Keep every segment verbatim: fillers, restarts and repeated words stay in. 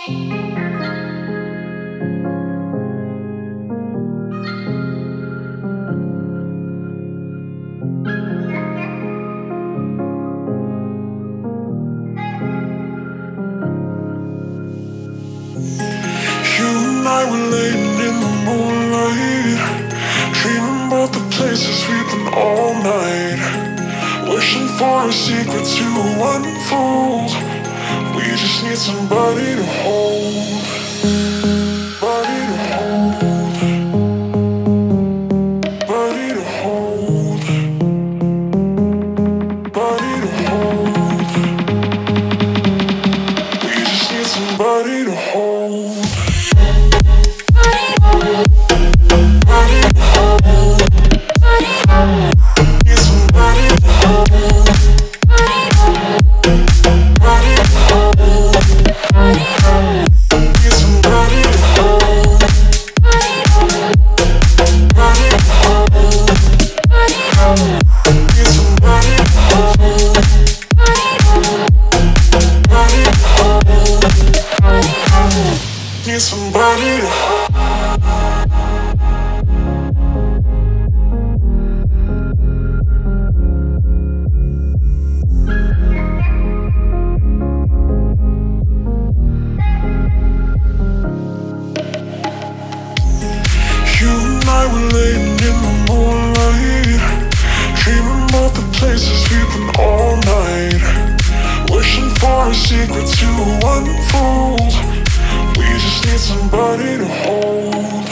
You and I were laying in the moonlight, dreaming about the places we've been all night, wishing for a secret to unfold. We just need somebody to hold, body to hold, body to hold, body to hold. We just need somebody to hold. Need somebody to hold. You and I were laying in the moonlight, dreaming about the places we've been all night, wishing for a secret to unfold. We just need somebody to hold.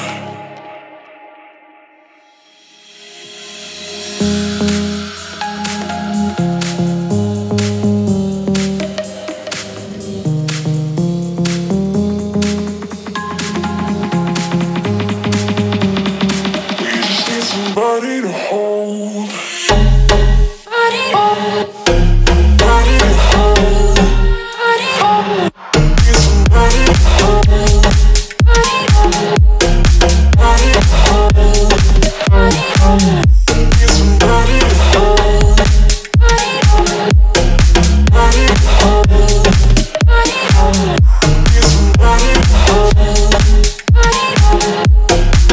We just need somebody to hold. Body, body to hold. Body, need somebody to hold.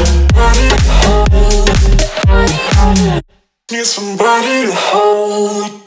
Need somebody to hold.